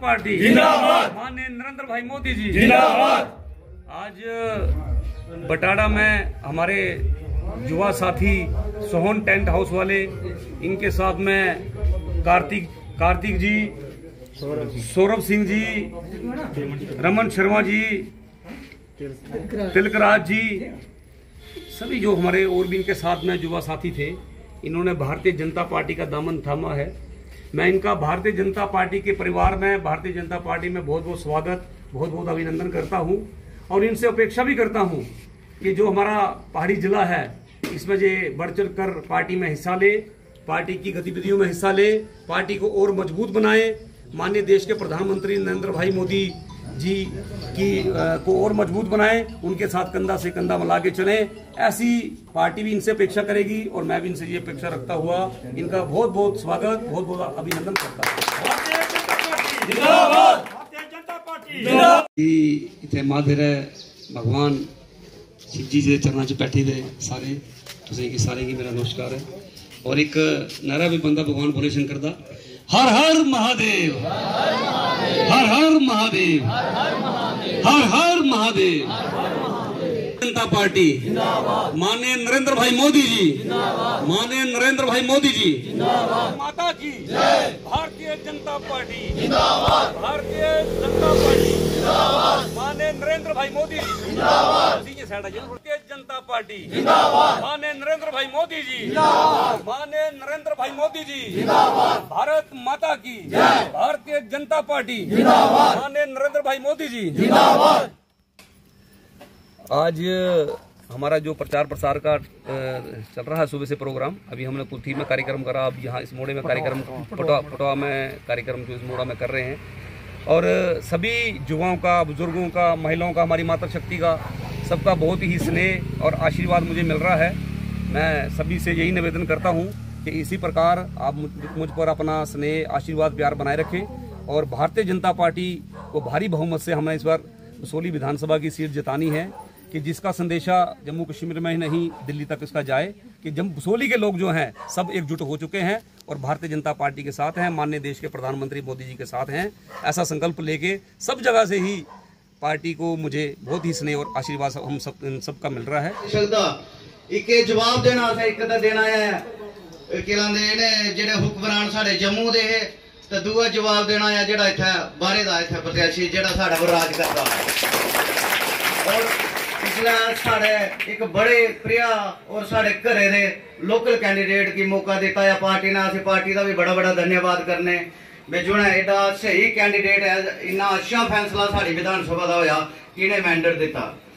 Party जिंदाबाद। माननीय नरेंद्र भाई मोदी जी जिंदाबाद। आज बटाड़ा में हमारे युवा साथी सोहन टेंट हाउस वाले, इनके साथ में कार्तिक जी, सौरभ सिंह जी, रमन शर्मा जी, तिलकराज जी, सभी जो हमारे और भी इनके साथ में युवा साथी थे, इन्होंने भारतीय जनता पार्टी का दामन थामा है। मैं इनका भारतीय जनता पार्टी के परिवार में, भारतीय जनता पार्टी में बहुत बहुत स्वागत, बहुत बहुत अभिनंदन करता हूं और इनसे अपेक्षा भी करता हूं कि जो हमारा पहाड़ी जिला है इसमें जो बढ़ चढ़ कर पार्टी में हिस्सा ले, पार्टी की गतिविधियों में हिस्सा ले, पार्टी को और मजबूत बनाए, माननीय देश के प्रधानमंत्री नरेंद्र भाई मोदी जी को और मजबूत बनाएं, उनके साथ कंधा से कंधा मिला के चलें। ऐसी पार्टी भी इनसे अपेक्षा करेगी और मैं भी इनसे ये अपेक्षा रखता हुआ इनका बहुत बहुत स्वागत, बहुत बहुत अभिनंदन करता हूँ। इतने माधर भगवान शिव जी के चरणों च बैठे थे सारे, तुझे सारे की मेरा नमस्कार है। और एक नारा भी बंदा भगवान भोले शंकर दा, हर हर महादेव, हर हर महादेव, हर हर महादेव। जनता पार्टी माननीय नरेंद्र भाई मोदी जी, माननीय नरेंद्र भाई मोदी जी, माता की भारतीय जनता पार्टी, भारतीय जनता पार्टी, माननीय नरेंद्र भाई मोदी जी, भारतीय जनता पार्टी, माननीय नरेंद्र भाई मोदी जी, माननीय नरेंद्र भाई मोदी जी, भारत माता की भारतीय जनता पार्टी, माननीय नरेंद्र भाई मोदी जी। आज हमारा जो प्रचार प्रसार का चल रहा है सुबह से प्रोग्राम, अभी हमने कुल्थी में कार्यक्रम करा, अब यहाँ इस मोड़े में कार्यक्रम, पटवा में कार्यक्रम जो इस मोड़ा में कर रहे हैं। और सभी युवाओं का, बुजुर्गों का, महिलाओं का, हमारी माता शक्ति का, सबका बहुत ही स्नेह और आशीर्वाद मुझे मिल रहा है। मैं सभी से यही निवेदन करता हूँ कि इसी प्रकार आप मुझ पर अपना स्नेह, आशीर्वाद, प्यार बनाए रखें और भारतीय जनता पार्टी को भारी बहुमत से हमें इस बार बसोली विधानसभा की सीट जितानी है कि जिसका संदेशा जम्मू कश्मीर में ही नहीं दिल्ली तक इसका जाए कि बसोली के लोग जो हैं सब एकजुट हो चुके हैं और भारतीय जनता पार्टी के साथ हैं, माननीय देश के प्रधानमंत्री मोदी जी के साथ हैं। ऐसा संकल्प लेके सब जगह से ही पार्टी को मुझे बहुत ही स्नेह और आशीर्वाद हम सबका मिल रहा है। एक जवाब देना एक देना है जेडे हुक्मरान साडे जम्मू दे ते दूआ जवाब देना है जेड़ा इत्थे बाहरे दा इत्थे प्रत्याशी जेड़ा साडे पर राज करदा और पिछला साडे एक बड़े प्रिय और साडे घरे दे लोकल कैंडिडेट की मौका दिता है पार्टी ने। असीं पार्टी का भी बड़ा बड़ा धन्यवाद करने भी जुने एडा सही कैंडिडेट है, इन्ना अच्छा फैसला साडी विधानसभा का होया, किने मैंडेट दिता।